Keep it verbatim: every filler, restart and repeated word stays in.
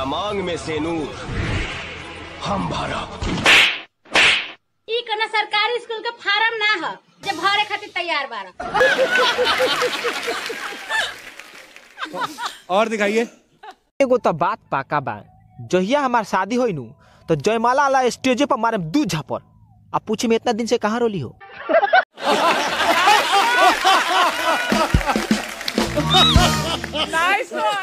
तोहरा मांग में से नूर हम भरा। ई कना सरकारी स्कूल का फार्म ना है जे भरे खातिर तैयार बारा। और दिखाइए। एगो तो बात पाका बा, जहिया हमार शादी होई नु तो जयमाला वाला स्टेज पर मारे दू झापर आ पूछी में इतना दिन से कहाँ रोली हो। नाइस वन।